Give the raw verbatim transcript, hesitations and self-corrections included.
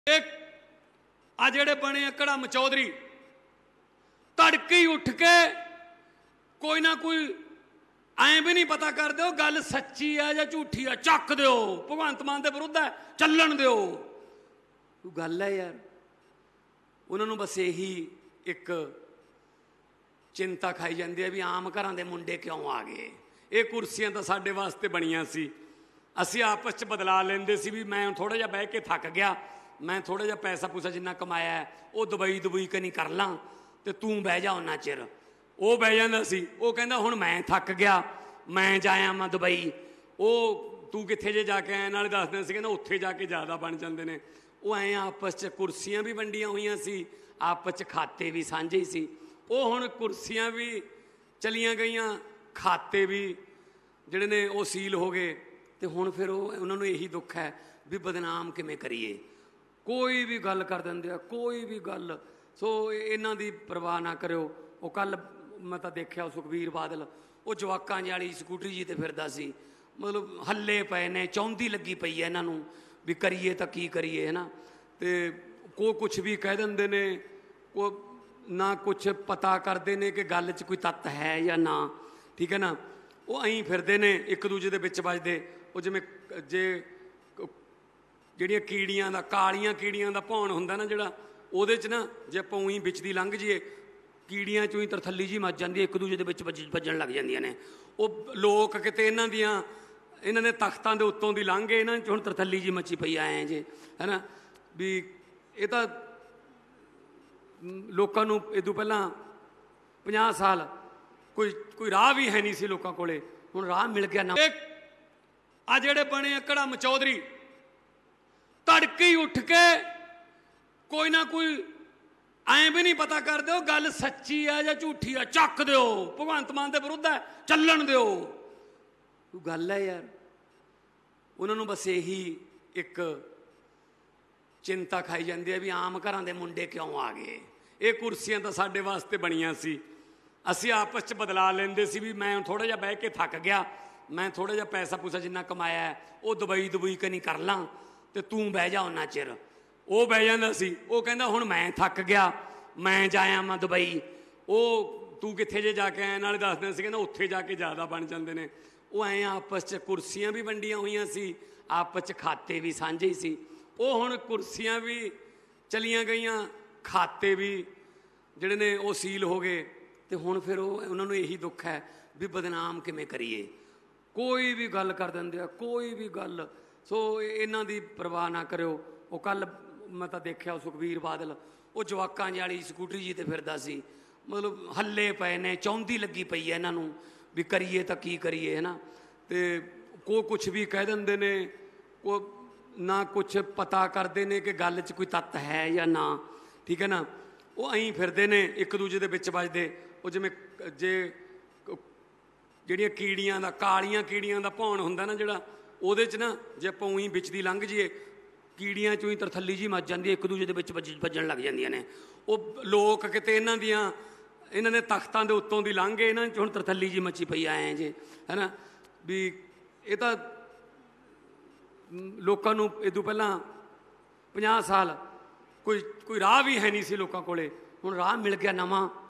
एक आ जेड़े बने कड़म चौधरी तड़के ही उठ के कोई ना कोई ऐ भी नहीं पता कर दो गल सच्ची है या झूठी है चक दो भगवंत मान के विरुद्ध है चलन दो गल है यार। उन्होंने बस यही एक चिंता खाई जाती है भी आम घर के मुंडे क्यों आ गए। ये कुर्सियां तो साढ़े वास्ते बनिया सी, असी आपस च बदला लेंदे सी भी मैं थोड़ा जिहा बह के थक गया, मैं थोड़ा जिहा पैसा पूसा जिन्ना कमाया है वो दवाई दवई कनी कर ला तो तू बह जा उन्ना चिर। वो बह जाता सी, वो कहंदा हुण मैं थक गया मैं जाया मैं दुबई, वो तू कित्थे जे जाके आया नाले दसदे सी कहंदा उत्थे जाके ज़्यादा बन जाते हैं। वो ऐ आपस च कुर्सियां भी वंडियां हुई सी, आपस च खाते भी साझे ही सी। वो हुण कुर्सियां भी चलियां गईयां, खाते भी जिहड़े ने वो सील हो गए तो हुण फिर उन्होंने यही दुख है भी बदनाम किवें करिए। कोई भी गल कर देंदे आ, कोई भी गल। सो इन्हां दी परवाह ना करो। वो कल मैं तो देखा सुखबीर बादल वो जवाकां वाली स्कूटरी जी ते फिरदा सी, मतलब हल्ले पे ने चौंधी लगी पई है इन्हां नूं भी करिए तो की करिए है ना। तो को कुछ भी कह देंदे ने, को ना कुछ पता करते हैं कि गल च कोई तत्त है या ना, ठीक है ना। वो अं फिरते हैं एक दूजे के बिच बजते। वो जिमें जे जिहड़ियां कीड़ियां दा कालियां कीड़ियां दा भौण हुंदा ना जिहड़ा, ਉਹਦੇ ਚ ना जे ਆਪਾਂ ਉਹੀ ਵਿੱਚ ਦੀ लंघ जाइए कीड़ियां चों ही तरथली जी मच जाती है, एक दूजे के बिच वजन लग जांदियां ने। वो लोग किते इन्हां दियां इन्हां दे तख्तां दे उत्तों दी लंघ गए, इन्हां च हुण तरथली जी मची पई आए जे है ना। भी ये तो लोगों नूं इदों पहलां पचास साल कोई कोई राह भी है नहीं सी लोगों कोले, हुण राह मिल गया ना। आ जेड़े बने कड़म चौधरी तड़के ही उठ के कोई ना कोई ऐ भी नहीं पता कर दो गल सच्ची है या झूठी है चक दो भगवंत मान के विरुद्ध है चलन दो गल है यार। उन्होंने बस यही एक चिंता खाई जाती है भी आम घर के मुंडे क्यों आ गए। ये कुर्सियां तो साढ़े वास्ते बनिया सी, असी आपस च बदला लेंदे सी भी मैं थोड़ा जिहा बह के थक गया, मैं थोड़ा जिहा पैसा पूसा जिन्ना कमाया है वो दवाई दवई कनी कर ला तो तू बह जा उन्ना चिर। वो बह जाता सी, वो कहंदा हुण मैं थक गया मैं जाया मैं दुबई, वो तू कित्थे जे जाके आया नाले दसदे सी कहंदा उत्थे जाके ज़्यादा बन जाते हैं। वो ऐ आपस च कुर्सियां भी वंडियां हुई सी, आपस च खाते भी साझे ही सी। वो हुण कुर्सियां भी चलियां गईयां, खाते भी जिहड़े ने वो सील हो गए तो हुण फिर उन्होंने यही दुख है भी बदनाम किवें करिए। कोई भी गल कर देंदे आ, कोई भी गल। सो इन्हां दी परवाह ना करो। वो कल मैं तो देखा सुखबीर बादल वो जवाकां वाली स्कूटरी जी ते फिरदा सी, मतलब हल्ले पे ने चौंधी लगी पई है इन्हां नूं भी करिए तो की करिए है ना। तो को कुछ भी कह देंदे ने, को ना कुछ पता करते हैं कि गल च कोई तत्त है या ना, ठीक है ना। वो अं फिरते हैं एक दूजे के बिच बजते। वो जिमें जे जिहड़ियां कीड़ियां दा कालियां कीड़ियां दा भौण हुंदा ना जिहड़ा, ਉਹਦੇ ਚ ना जे ਆਪਾਂ ਉਹੀ ਵਿੱਚ ਦੀ लंघ जाइए कीड़ियां चों ही तरथली जी मच जाती है, एक दूजे के बिच वजन लग जांदियां ने। वो लोग किते इन्हां दियां इन्हां दे तख्तां दे उत्तों दी लंघ गए, इन्हां च हुण तरथली जी मची पई आए जे है ना। भी ये तो लोगों नूं इदों पहलां पचास साल कोई कोई राह भी है नहीं सी लोगों कोले, हुण राह मिल गया नवां।